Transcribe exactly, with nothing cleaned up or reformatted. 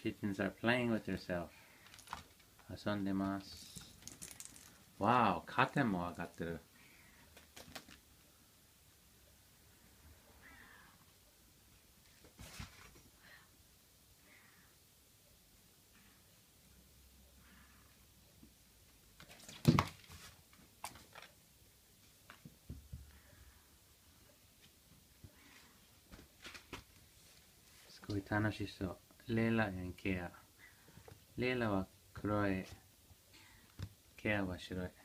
Kittens are playing with themselves. 遊んでます。わお、カーテンも上がってる。すごい楽しそう。レイラandケア。レイラは黒い。ケアは白い。